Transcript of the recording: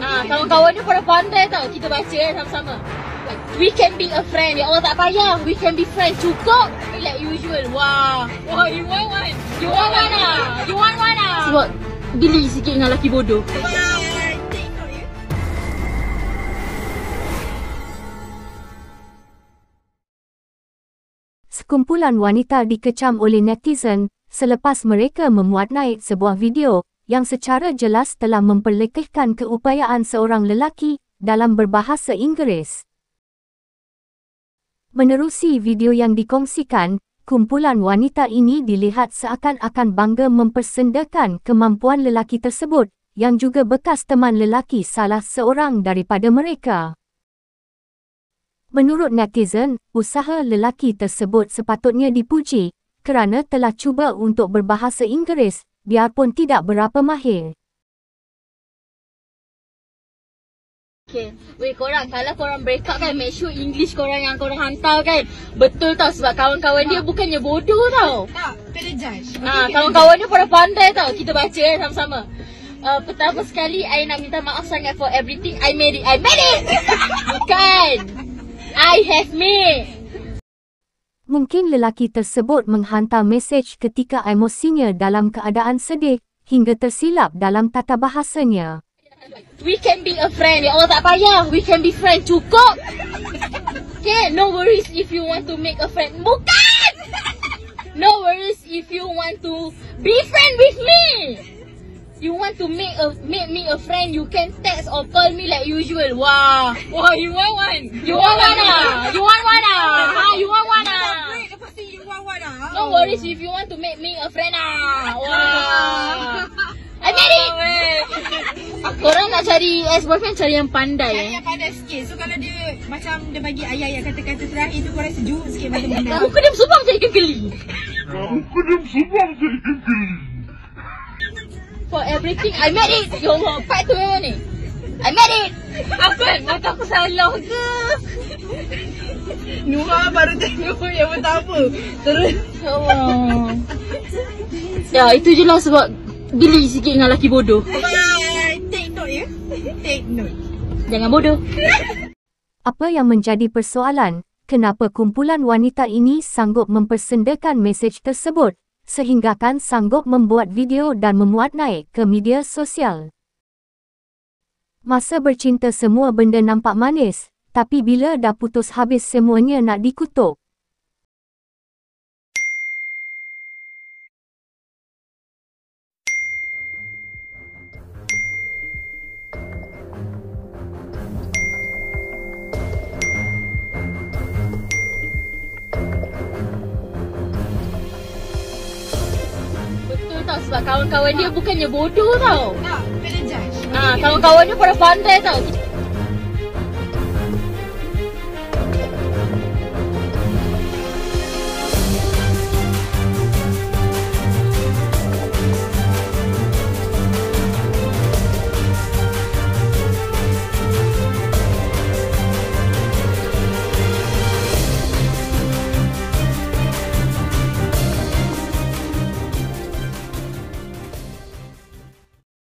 Kawan-kawan ni pada pandai tau. Kita baca sama-sama. Like, we can be a friend. Ya Allah tak payah. We can be friends. Cukup. Like usual. Wah. Wah, you want one? You want one ah? You want one ah? Sebab geli sikit dengan lelaki bodoh. Sekumpulan wanita dikecam oleh netizen selepas mereka memuat naik sebuah video yang secara jelas telah memperlekehkan keupayaan seorang lelaki dalam berbahasa Inggeris. Menerusi video yang dikongsikan, kumpulan wanita ini dilihat seakan-akan bangga mempersendakan kemampuan lelaki tersebut yang juga bekas teman lelaki salah seorang daripada mereka. Menurut netizen, usaha lelaki tersebut sepatutnya dipuji kerana telah cuba untuk berbahasa Inggeris biarpun tidak berapa mahir. Okay, weh korang, kalau korang break up kan, make sure English korang yang korang hantar kan betul tau, sebab kawan-kawan dia bukannya bodoh tau. Tak, kena judge. Kawan-kawan dia pada pandai tau. Kita baca sama-sama. Pertama sekali, I nak minta maaf sangat for everything I made it. I made it! Bukan! I have made. Mungkin lelaki tersebut menghantar mesej ketika emosinya dalam keadaan sedih hingga tersilap dalam tata bahasanya. We can be a friend. Ya Allah tak payah. We can be friends. Cukup. Okay, no worries if you want to make a friend. Bukan! No worries if you want to be friend with me. You want to make me a friend, you can text or call me like usual. Wah. Wah, you want one? You want one ah? You want one ah? You want one ah? Lepas tu you want one ah? No worries if you want to make me a friend ah. Wah. I made it. Korang nak cari ex-boyfriend, cari yang pandai. Cari yang pandai sikit. So kalau dia macam dia bagi ayat-ayat kata-kata terakhir tu, korang sejuk sikit macam mana? Muka dia bersubang jadi kegeli. For everything, I made it. Ya Allah, part tu memang ni. I made it. Apa? Mata aku salah ke? Nura baru tengok yang pertama. Terus. Ya Allah. Ya, itu je lah sebab geli sikit dengan lelaki bodoh. Take note ya. Take note. Jangan bodoh. Apa yang menjadi persoalan, kenapa kumpulan wanita ini sanggup mempersendakan mesej tersebut sehinggakan sanggup membuat video dan memuat naik ke media sosial? Masa bercinta semua benda nampak manis, tapi bila dah putus habis semuanya nak dikutuk. Sebab kawan-kawan dia bukannya bodoh tau. Tak, kena judge. Kawan-kawan dia pada pandai tau.